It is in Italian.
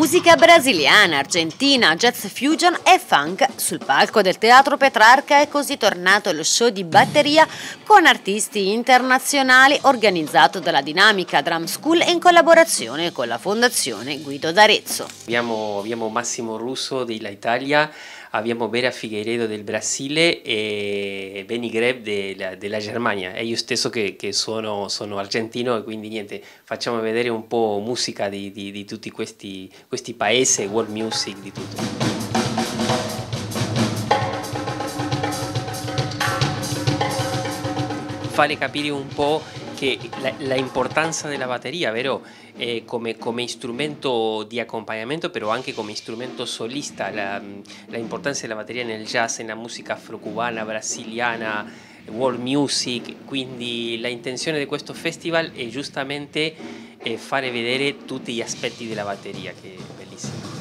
Musica brasiliana, argentina, jazz fusion e funk. Sul palco del Teatro Petrarca è così tornato lo show di batteria con artisti internazionali organizzato dalla Dinamica Drum School in collaborazione con la Fondazione Guido d'Arezzo. Abbiamo Massimo Russo dell'Italia, abbiamo Vera Figueiredo del Brasile e Benny Greb della Germania, e io stesso che sono argentino, e quindi niente, facciamo vedere un po' musica di tutti questi paesi, world music, di tutto. Fare capire un po' che la importanza della batteria, vero? Come strumento di accompagnamento, però anche come strumento solista, la importanza della batteria nel jazz, nella musica afro-cubana, brasiliana, world music. Quindi la intenzione di questo festival è giustamente fare vedere tutti gli aspetti della batteria, che è bellissimo.